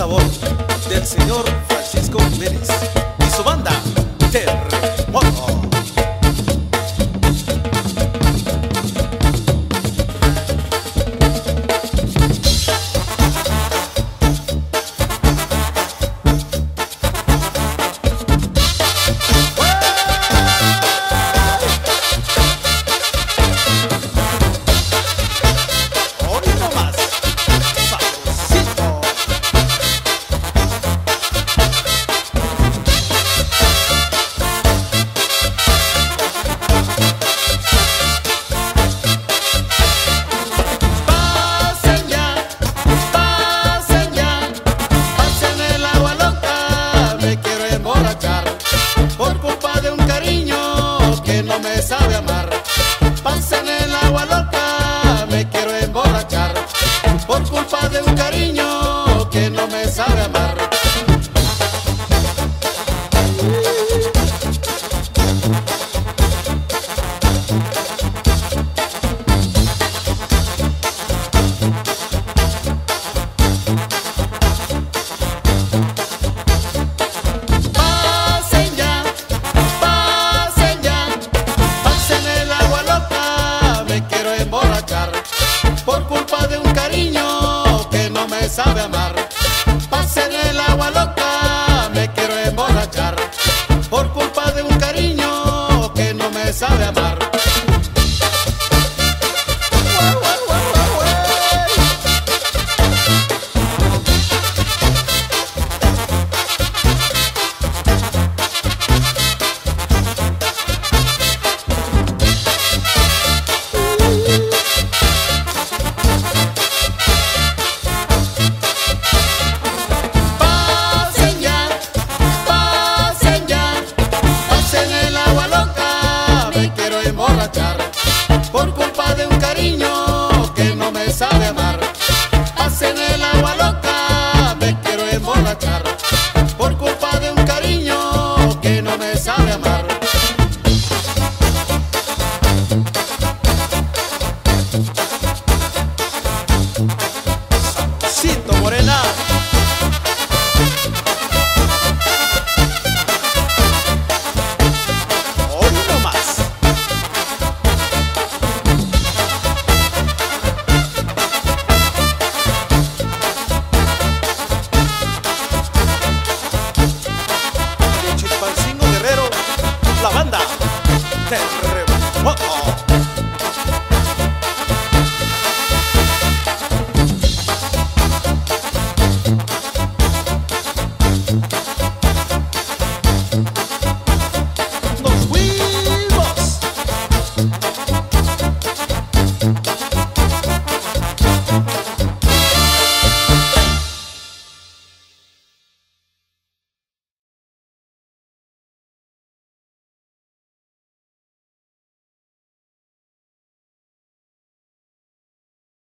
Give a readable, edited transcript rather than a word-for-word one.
sabor del señor Francisco Jiménez y su banda Terremoto. Por culpa de un cariño que no me sabe amar. Pasen el agua loca, me quiero emborrachar. Por culpa de un cariño que no me sabe amar. Por culpa de un cariño que no me sabe amar.